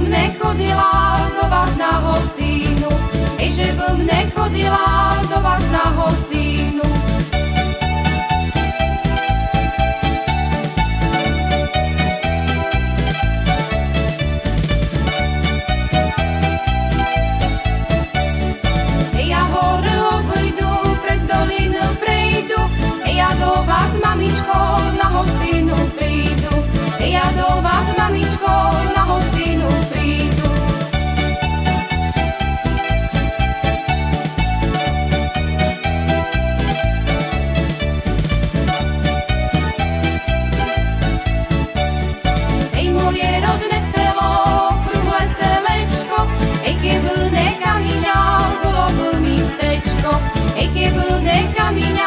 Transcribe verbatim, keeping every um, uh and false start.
nechodila do vás na hostínu, ej, že bym nechodila do vás na hostínu. Ja hore obejdu, prez dolinu prejdu, ja do vás, mamičko, na hostínu prídu. Ja do vás, mamičko, na hostínu prídu. Ej, moje rodné selo, kruhlé selečko, ej, keby nekamíňal, bolo by místečko, ej, keby nekamíňal,